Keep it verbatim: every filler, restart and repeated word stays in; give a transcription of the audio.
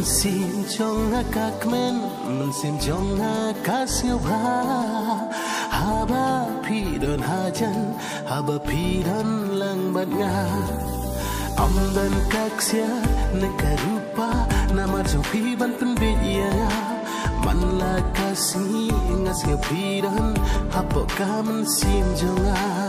sim chong akak men men sim chong akasnya ba haba pidon hajan haba pidon lang bat nga amdan kaksya nekarupa nama zupi ban penbedia man la kasih ngas ngapidon haba kamen sim chong